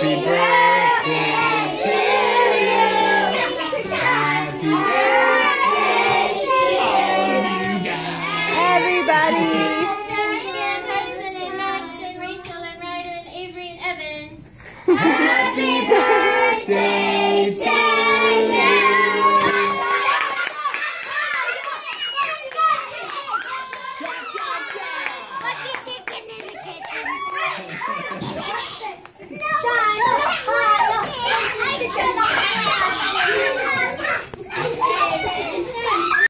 Happy birthday to you. Happy birthday to you. Everybody. Hudson and Max and Rachel and Ryder and Avery and Evan. Happy birthday to you. Put the chicken in the kitchen.